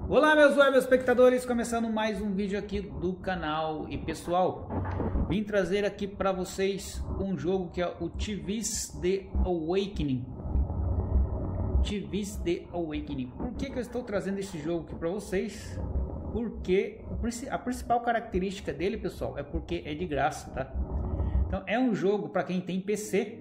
Olá meus web espectadores, começando mais um vídeo aqui do canal. E pessoal, vim trazer aqui para vocês um jogo que é o TV's The Awakening. TV's The Awakening. Por que eu estou trazendo esse jogo aqui para vocês? Porque a principal característica dele, pessoal, é porque é de graça, tá? Então é um jogo para quem tem PC.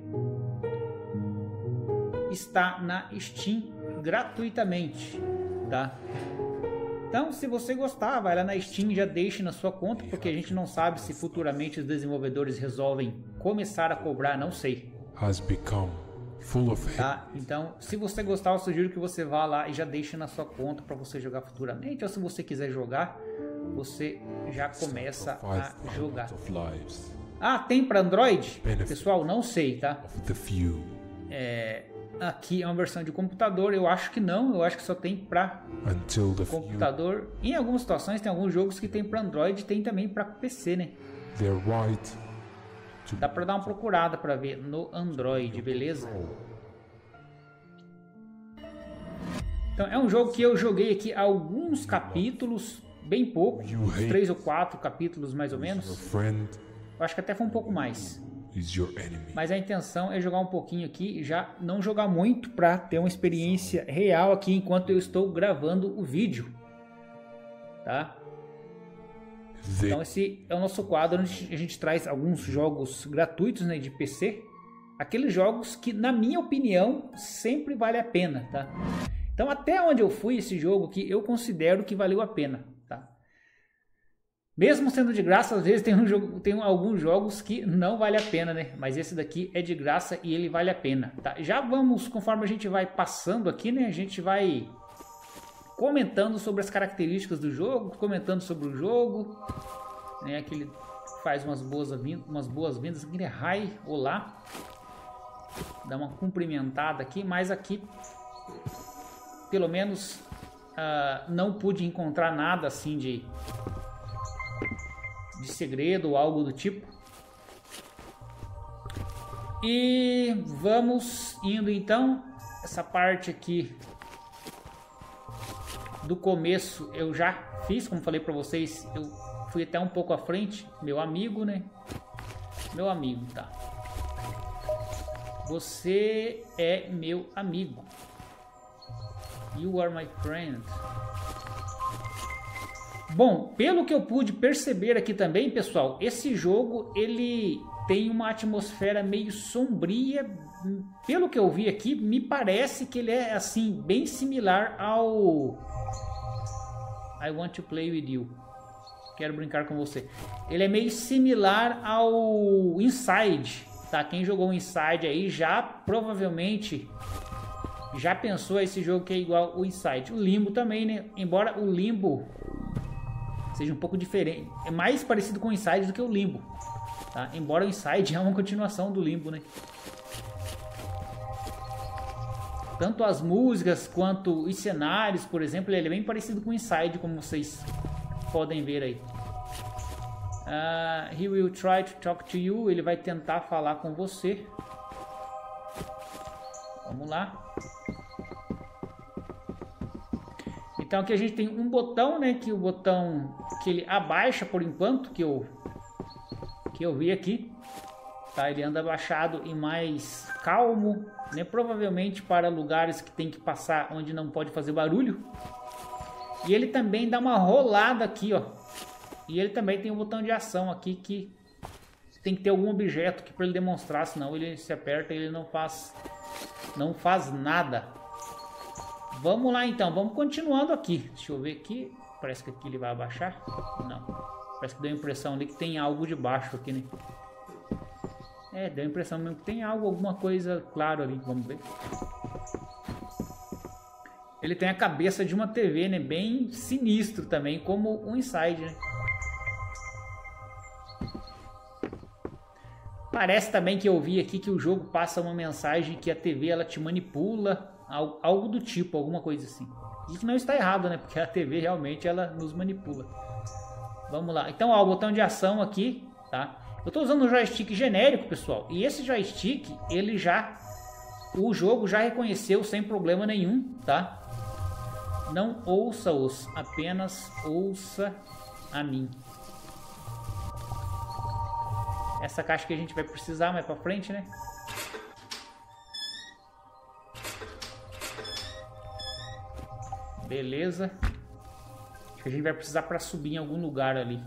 Está na Steam gratuitamente, tá? Então, se você gostar, vai lá na Steam e já deixe na sua conta, porque a gente não sabe se futuramente os desenvolvedores resolvem começar a cobrar, não sei. Tá? Então, se você gostar, eu sugiro que você vá lá e já deixe na sua conta para você jogar futuramente. Ou se você quiser jogar, você já começa a jogar. Ah, tem para Android? Pessoal, não sei, tá? Aqui é uma versão de computador, eu acho que não, eu acho que só tem para computador. Em algumas situações tem alguns jogos que tem para Android e tem também para PC, né? Dá para dar uma procurada para ver no Android, beleza? Então é um jogo que eu joguei aqui alguns capítulos, bem pouco, uns 3 ou 4 capítulos mais ou menos. Eu acho que até foi um pouco mais. Mas a intenção é jogar um pouquinho aqui e já não jogar muito para ter uma experiência real aqui enquanto eu estou gravando o vídeo, tá? Então esse é o nosso quadro onde a gente traz alguns jogos gratuitos, né, de PC, aqueles jogos que na minha opinião sempre vale a pena, tá? Então até onde eu fui esse jogo aqui eu considero que valeu a pena, tá? Mesmo sendo de graça, às vezes tem alguns jogos que não vale a pena, né? Mas esse daqui é de graça e ele vale a pena, tá? Já vamos, conforme a gente vai passando aqui, né? A gente vai comentando sobre as características do jogo, comentando sobre o jogo, né? Aqui ele faz umas boas-vindas, aquele hi, olá. Dá uma cumprimentada aqui, mas aqui, pelo menos, não pude encontrar nada assim de segredo ou algo do tipo. E vamos indo então. Essa parte aqui do começo eu já fiz, como falei para vocês, eu fui até um pouco à frente. Meu amigo, né? Meu amigo, tá? Você é meu amigo. You are my friend. Bom, pelo que eu pude perceber aqui também, pessoal, esse jogo ele tem uma atmosfera meio sombria. Pelo que eu vi aqui, me parece que ele é assim bem similar ao I Want to Play with You. Quero brincar com você. Ele é meio similar ao Inside, tá? Quem jogou o Inside aí já provavelmente já pensou esse jogo que é igual o Inside. O Limbo também, né? Embora o Limbo seja um pouco diferente, é mais parecido com o Inside do que o Limbo, tá? Embora o Inside é uma continuação do Limbo, né? Tanto as músicas quanto os cenários, por exemplo, ele é bem parecido com o Inside, como vocês podem ver aí. He will try to talk to you, ele vai tentar falar com você. Vamos lá. Então aqui a gente tem um botão, né, que o botão que ele abaixa por enquanto, que eu vi aqui, tá? Ele anda abaixado e mais calmo, né, provavelmente para lugares que tem que passar onde não pode fazer barulho. E ele também dá uma rolada aqui, ó. E ele também tem um botão de ação aqui que tem que ter algum objeto que para ele demonstrar, senão ele se aperta e ele não faz nada. Vamos lá então, vamos continuando aqui. Deixa eu ver aqui. Parece que aqui ele vai abaixar. Não. Parece que deu a impressão ali que tem algo debaixo aqui, né? Deu a impressão mesmo que tem algo, alguma coisa claro ali. Vamos ver. Ele tem a cabeça de uma TV, né? Bem sinistro também, como o Inside, né? Parece também que eu vi aqui que o jogo passa uma mensagem que a TV ela te manipula. Algo do tipo, alguma coisa assim. Isso não está errado, né? Porque a TV realmente ela nos manipula. Vamos lá. Então, ó, o botão de ação aqui, tá? Eu estou usando um joystick genérico, pessoal. E esse joystick, o jogo já reconheceu sem problema nenhum, tá? Não ouça-os, apenas ouça a mim. Essa caixa que a gente vai precisar mais pra frente, né? Beleza. Acho que a gente vai precisar pra subir em algum lugar ali.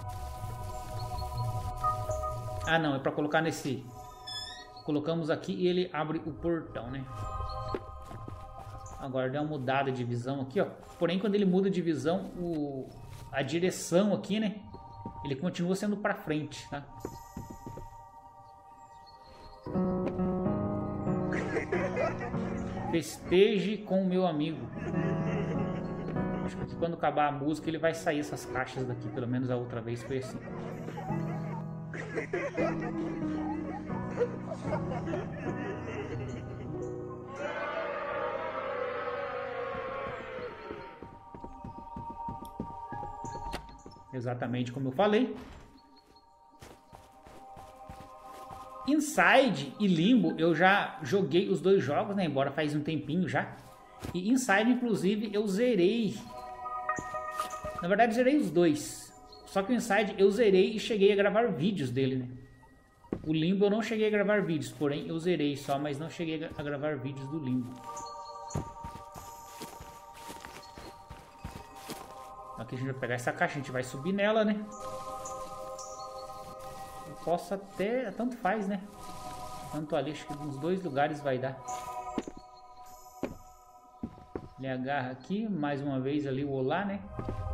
Ah, não. É pra colocar nesse... Colocamos aqui e ele abre o portão, né? Agora deu uma mudada de visão aqui, ó. Porém, quando ele muda de visão, a direção aqui, né? Ele continua sendo pra frente, tá? Festeje com o meu amigo. Acho que quando acabar a música ele vai sair essas caixas daqui. Pelo menos a outra vez foi assim. Exatamente como eu falei. Inside e Limbo, eu já joguei os dois jogos, né? Embora faz um tempinho já. E Inside, inclusive, eu zerei. Na verdade, zerei os dois. Só que o Inside eu zerei e cheguei a gravar vídeos dele, né? O Limbo eu não cheguei a gravar vídeos, porém eu zerei só, mas não cheguei a gravar vídeos do Limbo. Aqui a gente vai pegar essa caixa, a gente vai subir nela, né? Posso até... Tanto faz, né? Tanto ali, acho que nos dois lugares vai dar. Ele agarra aqui, mais uma vez ali o olá, né?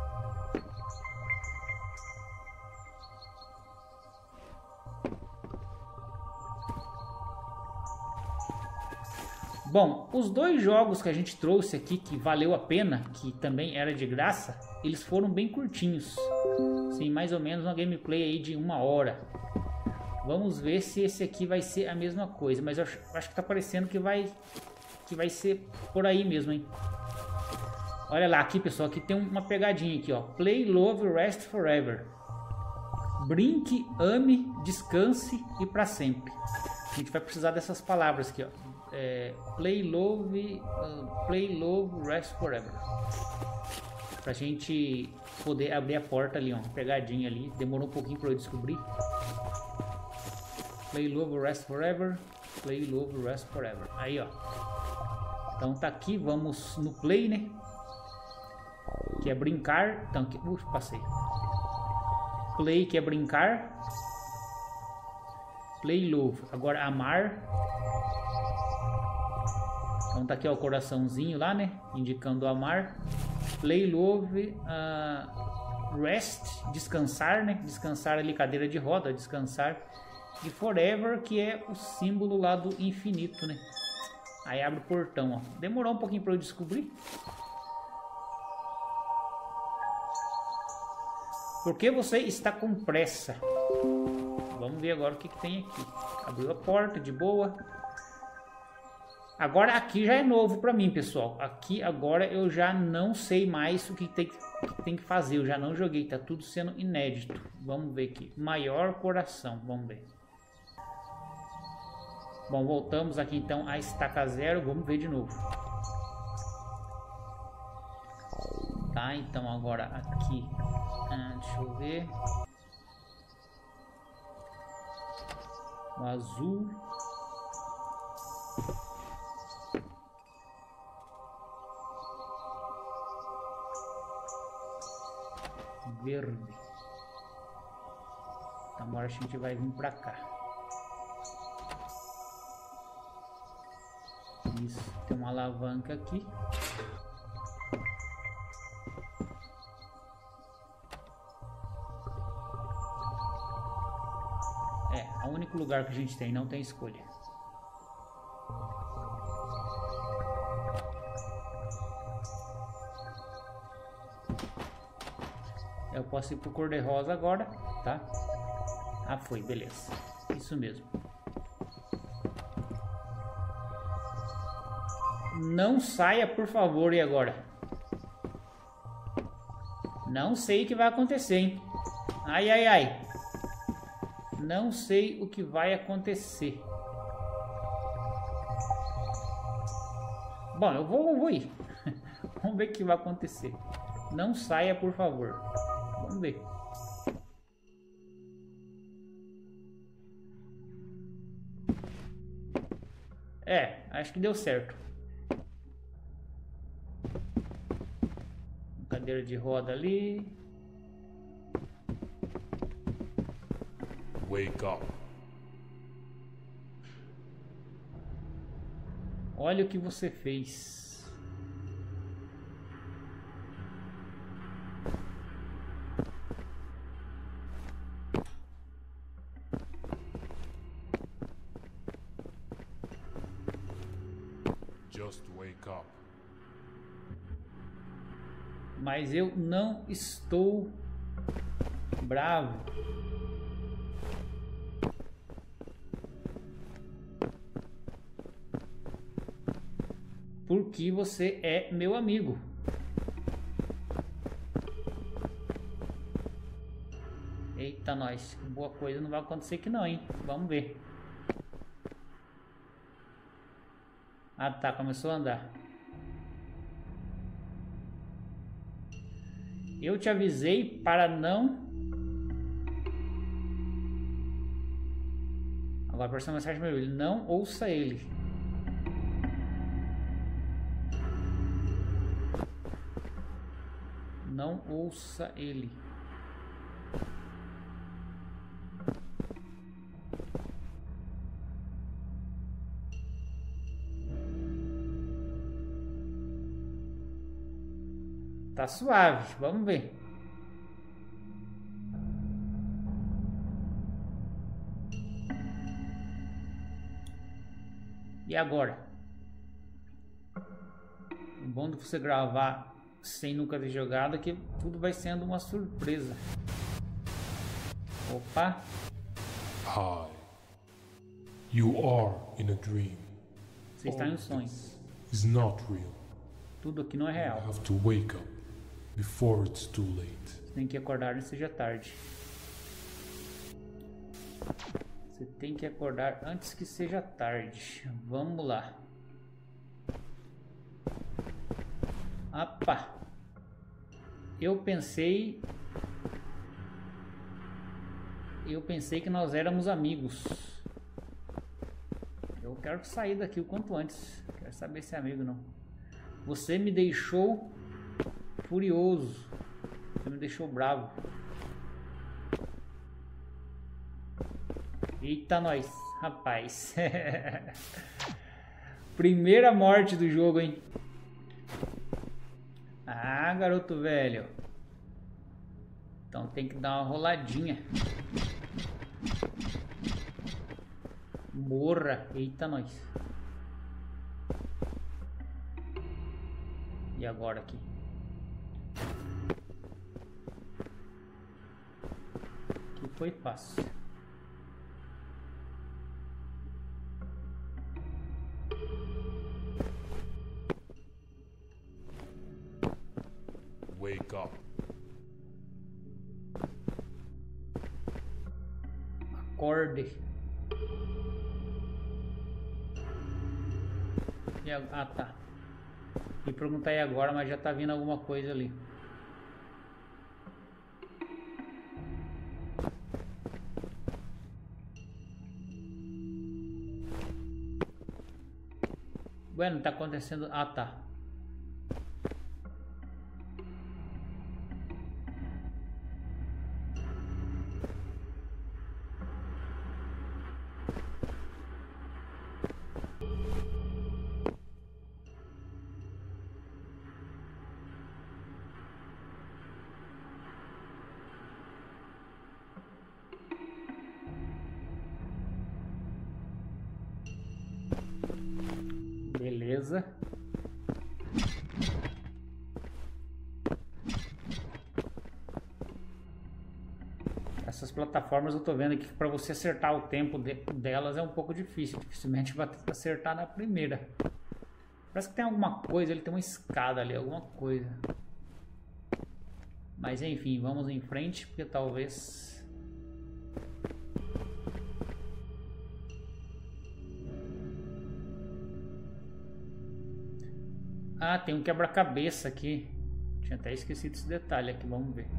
Bom, os dois jogos que a gente trouxe aqui, que valeu a pena, que também era de graça, eles foram bem curtinhos. Sim, mais ou menos uma gameplay aí de 1 hora. Vamos ver se esse aqui vai ser a mesma coisa. Mas eu acho que tá parecendo que vai ser por aí mesmo, hein? Olha lá, aqui pessoal, aqui tem uma pegadinha aqui, ó. Play, love, rest forever. Brinque, ame, descanse e pra sempre. A gente vai precisar dessas palavras aqui, ó. Play, love, rest forever. Pra gente poder abrir a porta ali, ó. Pegadinha ali. Demorou um pouquinho pra eu descobrir. Play, love, rest forever. Play, love, rest forever. Aí, ó. Então tá aqui, vamos no play, né? Que é brincar. Então, aqui, passei. Play, que é brincar. Play, love. Agora, amar. Então tá aqui, ó, o coraçãozinho lá, né? Indicando amar. Play, love. Rest, descansar, né? Descansar ali, cadeira de roda, descansar. E forever, que é o símbolo lá do infinito, né? Aí abre o portão, ó. Demorou um pouquinho para eu descobrir. Por que você está com pressa? Vamos ver agora o que tem aqui. Abriu a porta de boa. Agora aqui já é novo para mim, pessoal. Aqui agora eu já não sei mais o que tem que fazer. Eu já não joguei, tá tudo sendo inédito. Vamos ver aqui. Maior coração, vamos ver. Bom, voltamos aqui então a estaca zero. Vamos ver de novo. Tá, então agora aqui. Deixa eu ver. O azul. Verde. Então agora a gente vai vir pra cá. Isso, tem uma alavanca aqui. É o único lugar que a gente tem, não tem escolha. Eu posso ir pro cor-de-rosa agora, tá? Ah, foi, beleza. Isso mesmo. Não saia, por favor, e agora? Não sei o que vai acontecer, hein? Ai, ai, ai. Não sei o que vai acontecer. Bom, eu vou ir. Vamos ver o que vai acontecer. Não saia, por favor. Vamos ver. É, acho que deu certo. Cadeira de roda ali. Wake up. Olha o que você fez. Just wake up. Mas eu não estou bravo. Porque você é meu amigo. Eita, nós. Boa coisa não vai acontecer aqui não, hein? Vamos ver. Ah, tá. Começou a andar. Eu te avisei para não... Agora apareceu uma mensagem para ele. Não ouça ele. Não ouça ele. Tá suave, vamos ver. E agora? O bom de você gravar sem nunca ter jogado é que tudo vai sendo uma surpresa. Opa! Hi. You are in a dream. Você está em um sonho. It's not real. Tudo aqui não é real. You have to wake up before it's too late. Você tem que acordar antes que seja tarde. Você tem que acordar antes que seja tarde. Vamos lá. Opa! Eu pensei que nós éramos amigos. Eu quero sair daqui o quanto antes. Quero saber se é amigo ou não. Você me deixou furioso. Você me deixou bravo. Eita, nós, rapaz. Primeira morte do jogo, hein? Ah, garoto velho. Então tem que dar uma roladinha. Morra. Eita, nós. E agora aqui? Aqui foi fácil. Wake up. Acorde. Ah, tá. E perguntar aí agora, mas já tá vindo alguma coisa ali. Bueno, tá acontecendo. Ah, tá. Beleza. Essas plataformas eu tô vendo aqui que para você acertar o tempo delas é um pouco difícil. Dificilmente vai acertar na primeira. Parece que tem alguma coisa, ele tem uma escada ali, alguma coisa. Mas enfim, vamos em frente, porque talvez... Ah, tem um quebra-cabeça aqui. Tinha até esquecido esse detalhe aqui, vamos ver.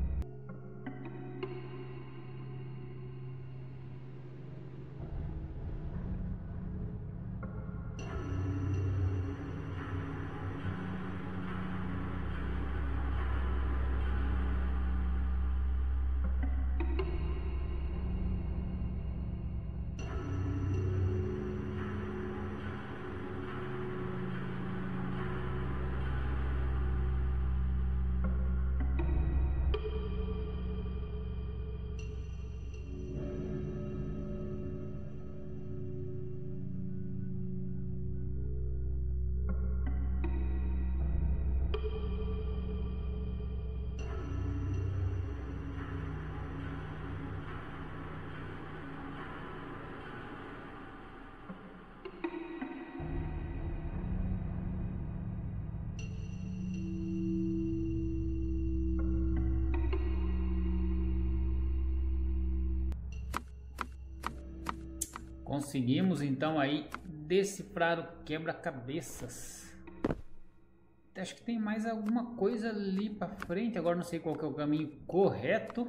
Conseguimos então aí decifrar o quebra-cabeças. Acho que tem mais alguma coisa ali para frente. Agora não sei qual que é o caminho correto.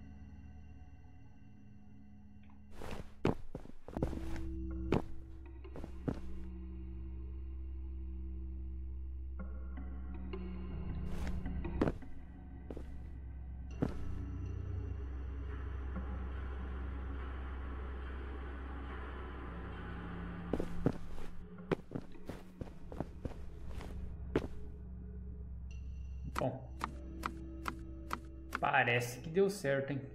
Bom, parece que deu certo, hein?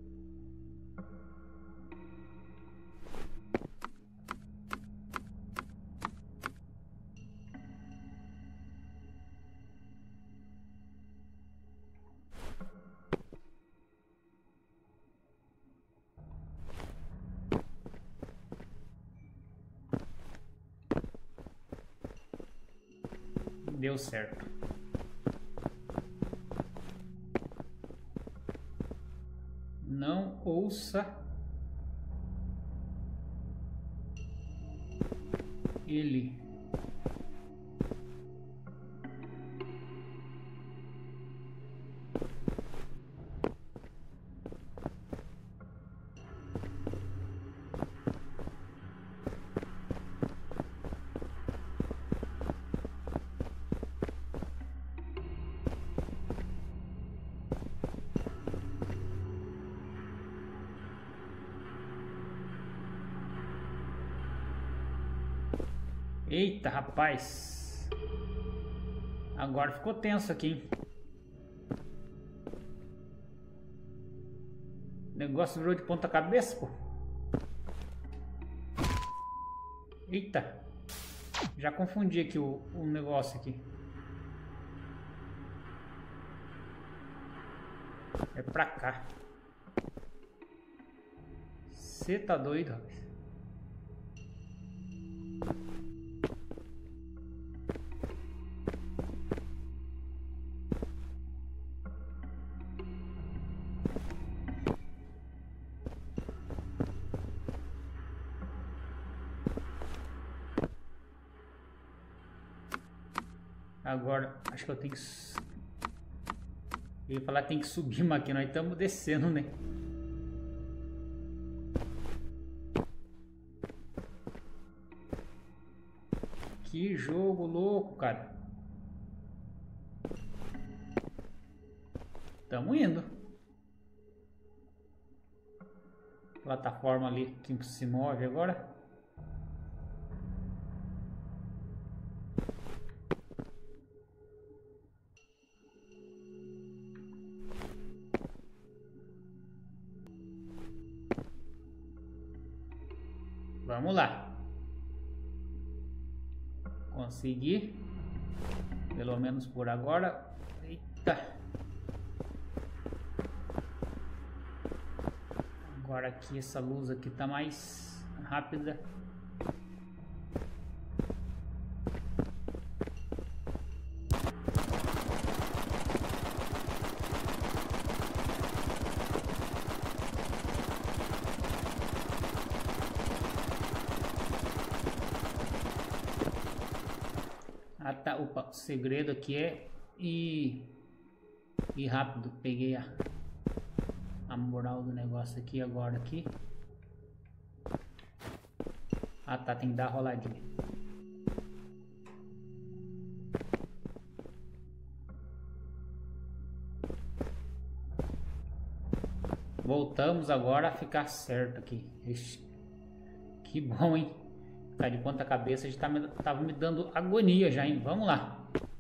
Deu certo. Não ouça ele. Eita, rapaz. Agora ficou tenso aqui, hein? O negócio virou de ponta cabeça, pô. Eita. Já confundi aqui o negócio aqui. É pra cá. Você tá doido, rapaz? Agora, acho que eu tenho que... Eu ia falar que tem que subir, mas aqui nós estamos descendo, né? Que jogo louco, cara. Tamo indo. Plataforma ali que se move agora. Vamos lá. Consegui. Pelo menos por agora. Eita. Agora aqui essa luz aqui tá mais rápida. Ah, tá. Opa, o segredo aqui é ir rápido. Peguei a moral do negócio aqui agora aqui. Ah tá, tem que dar a roladinha. Voltamos agora a ficar certo aqui. Ixi, que bom, hein? Tá de ponta cabeça, já tava me dando agonia já, hein? Vamos lá.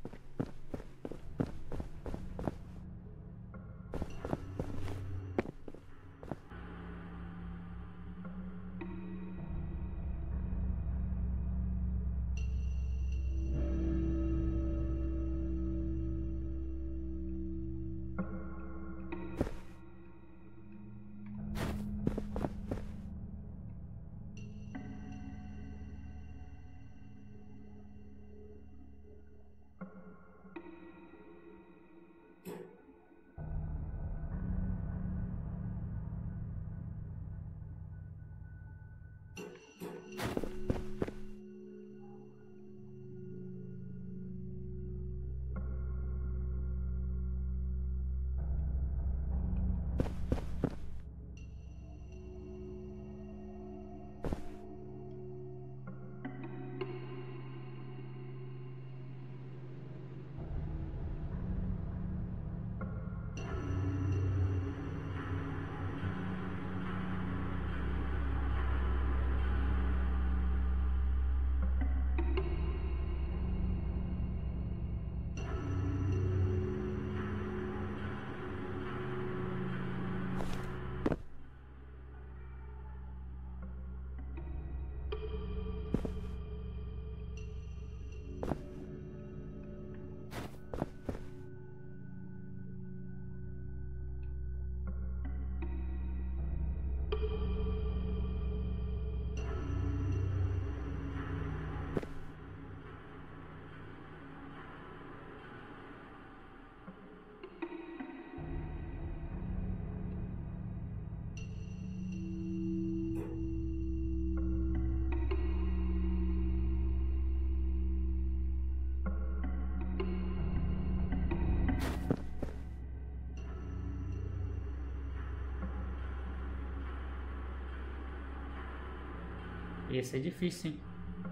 Esse é difícil, hein?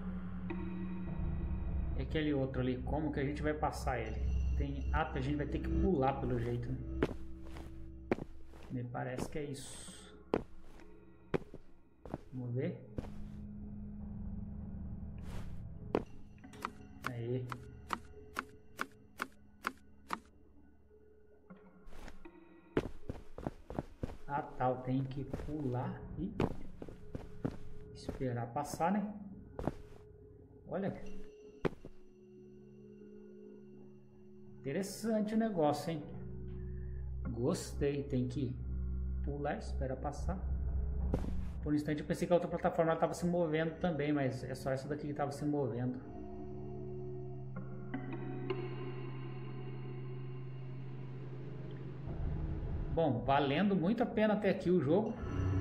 E aquele outro ali, como que a gente vai passar ele? A gente vai ter que pular pelo jeito, né? Me parece que é isso. Vamos ver. Aí. Ah, tá, eu tenho que pular e esperar passar, né? Olha. Interessante o negócio, hein? Gostei. Tem que pular, esperar passar. Por um instante eu pensei que a outra plataforma estava se movendo também, mas é só essa daqui que estava se movendo. Bom, valendo muito a pena até aqui o jogo.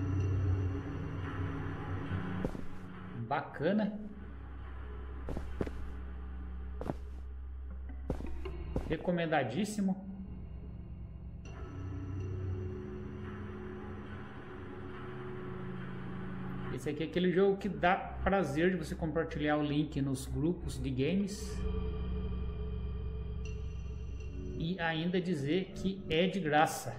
Bacana. Recomendadíssimo. Esse aqui é aquele jogo que dá prazer de você compartilhar o link nos grupos de games e ainda dizer que é de graça.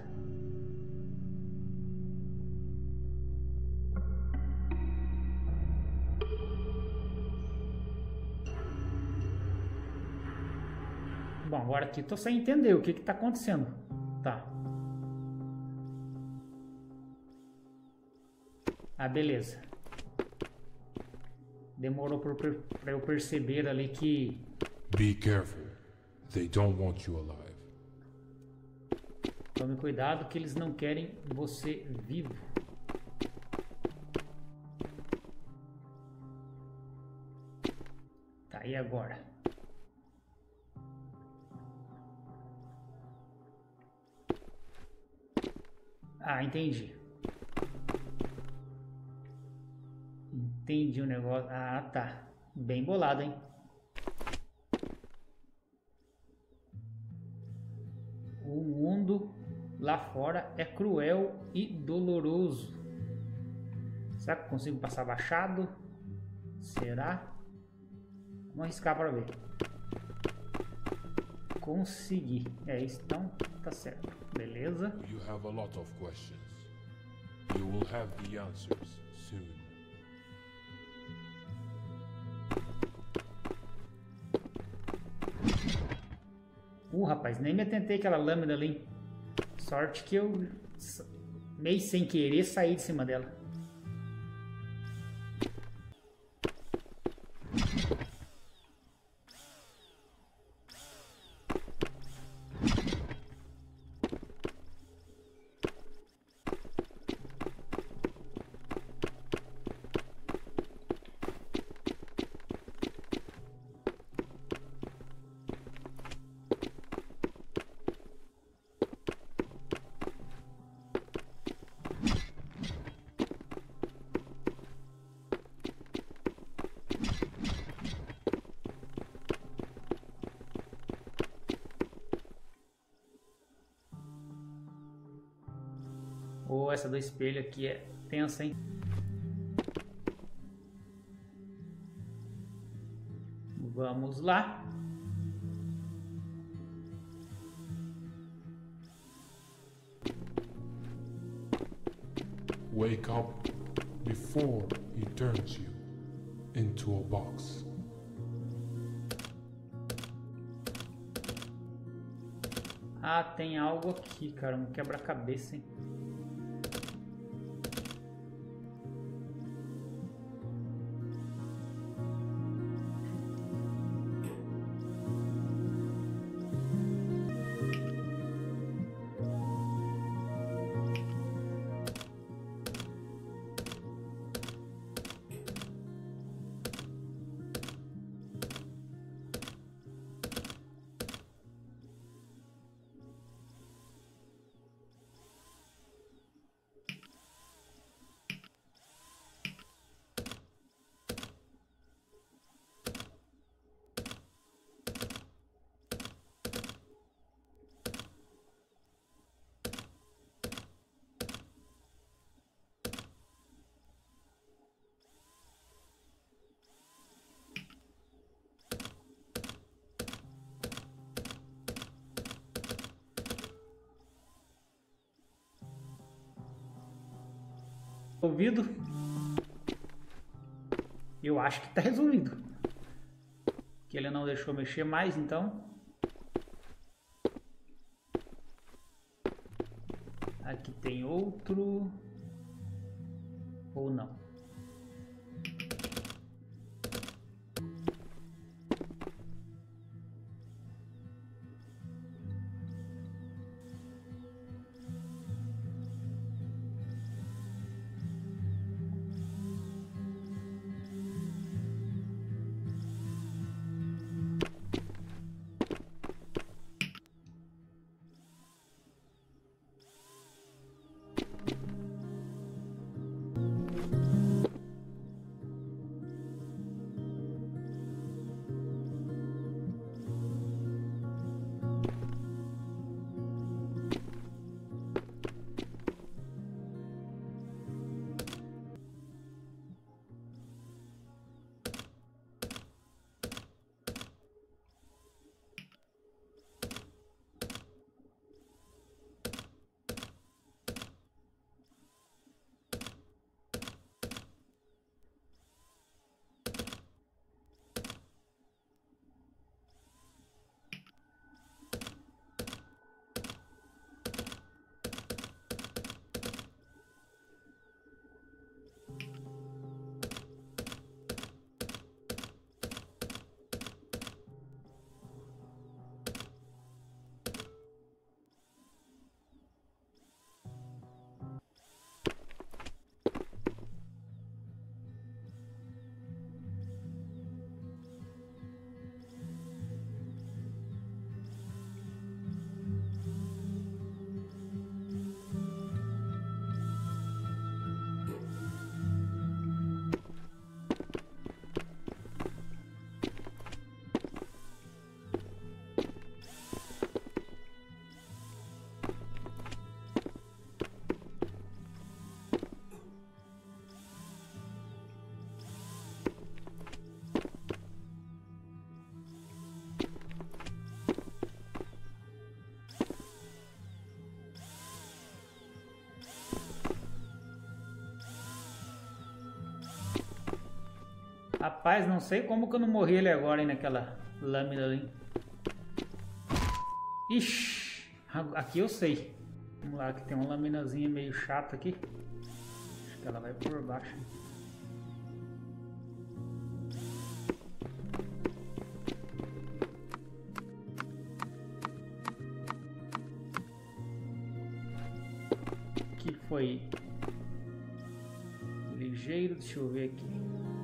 Bom, agora aqui tô sem entender o que tá acontecendo. Tá. Ah, beleza. Demorou pra eu perceber ali que... Be careful. They don't want you alive. Tome cuidado que eles não querem você vivo. Tá, e agora? Ah, entendi. Entendi o negócio. Ah, tá. Bem bolado, hein? mundo lá fora é cruel e doloroso. Será que eu consigo passar baixado? Será? Vamos arriscar para ver. Consegui. É isso, então tá certo. Beleza. You have a lot of questions. You will have the answers soon. Rapaz, nem me atentei aquela lâmina ali. Sorte que eu meio sem querer saí de cima dela. Essa do espelho aqui é tensa, hein? Vamos lá. Wake up before he turns you into a box. Ah, tem algo aqui, cara. Um quebra-cabeça, hein? Resolvido? Eu acho que tá resolvido. Que ele não deixou mexer mais, então. Aqui tem outro. Ou não. Rapaz, não sei como que eu não morri ali agora, hein, naquela lâmina ali. Ixi, aqui eu sei. Vamos lá, que tem uma laminazinha meio chata aqui. Acho que ela vai por baixo. Que foi ligeiro, deixa eu ver aqui.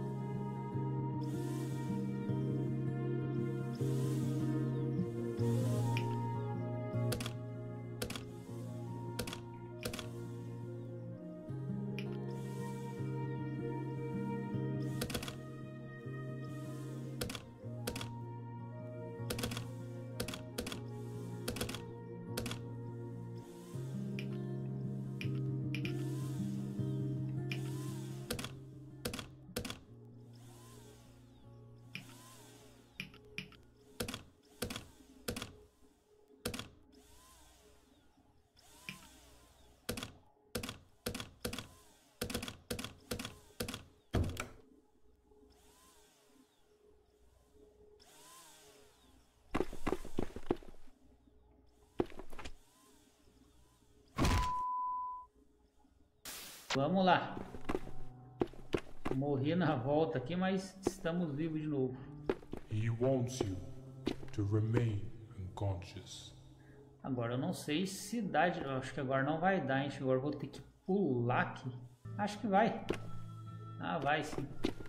Vamos lá. Morri na volta aqui, mas estamos vivos de novo. He wants you to remain unconscious. Agora eu não sei se dá. Eu acho que agora não vai dar, hein? Agora eu vou ter que pular aqui. Acho que vai. Ah, vai sim.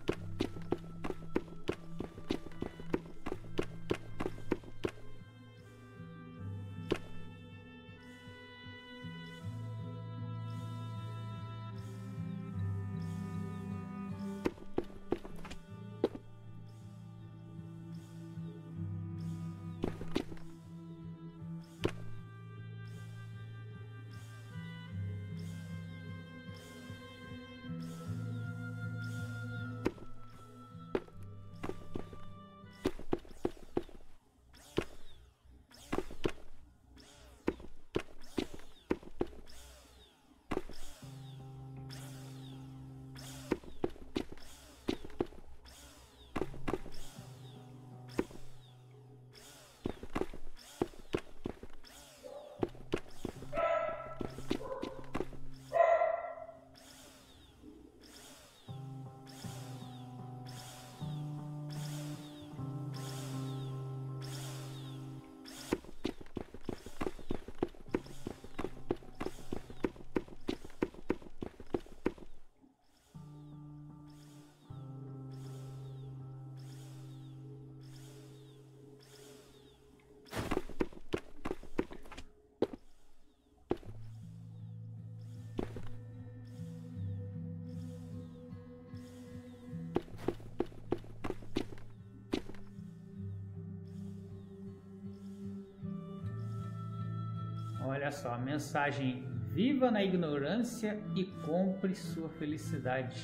Olha só, a mensagem: viva na ignorância e compre sua felicidade.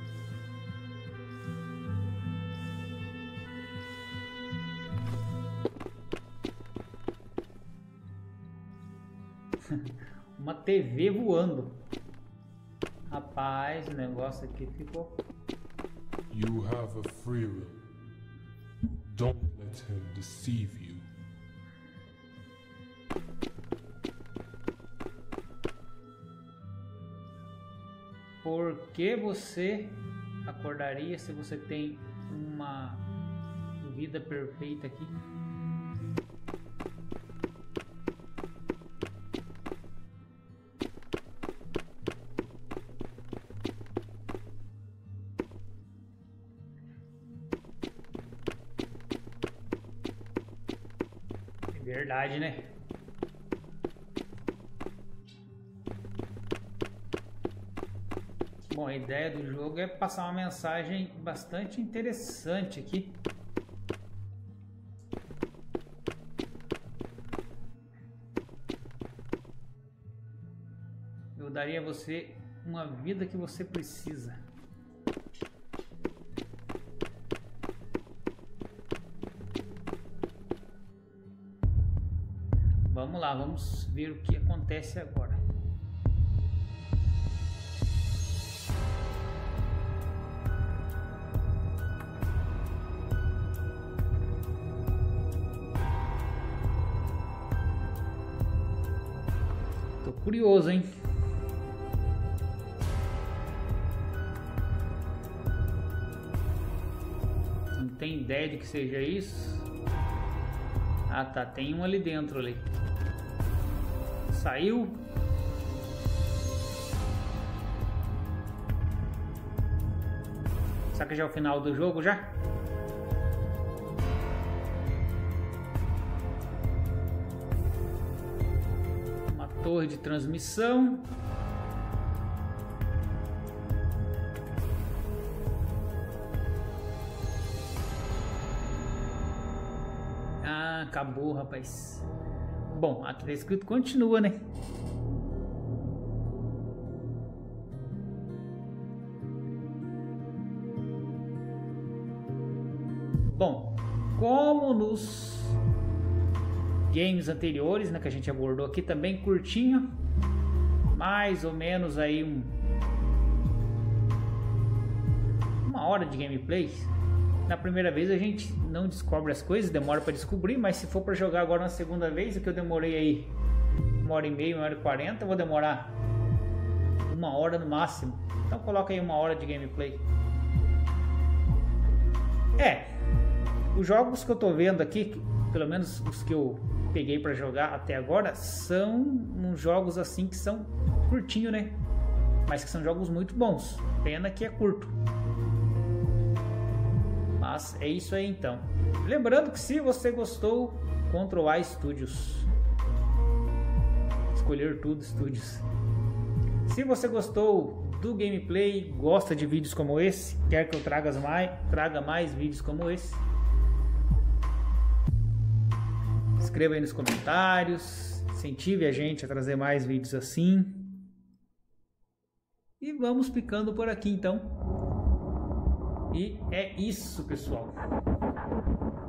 Uma TV voando. Rapaz, o negócio aqui ficou. You have a free will. Don't let him deceive you. Por que você acordaria se você tem uma vida perfeita aqui? É verdade, né? Bom, a ideia do jogo é passar uma mensagem bastante interessante aqui. Eu daria a você uma vida que você precisa. Vamos lá, vamos ver o que acontece agora. Tô curioso, hein? Não tem ideia de que seja isso. Ah, tá. Tem um ali dentro ali. Saiu. Será que já é o final do jogo já? Uma torre de transmissão. Ah, acabou, rapaz. Bom, aqui tá escrito continua, né? Bom, como nos games anteriores, né, que a gente abordou aqui, também curtinho, mais ou menos aí uma hora de gameplay. Na primeira vez a gente não descobre as coisas, demora para descobrir, mas se for para jogar agora na segunda vez, o que eu demorei aí 1h30, 1h40, eu vou demorar 1 hora no máximo. Então coloca aí 1 hora de gameplay. Os jogos que eu tô vendo aqui, pelo menos os que eu peguei para jogar até agora, são uns jogos assim que são curtinho, né? Mas que são jogos muito bons. Pena que é curto. Mas é isso aí então. Lembrando que se você gostou, Ctrl A Studios. Escolher tudo Studios. Se você gostou do gameplay, gosta de vídeos como esse, quer que eu traga mais vídeos como esse, escreva aí nos comentários, incentive a gente a trazer mais vídeos assim. E vamos ficando por aqui então. E é isso, pessoal.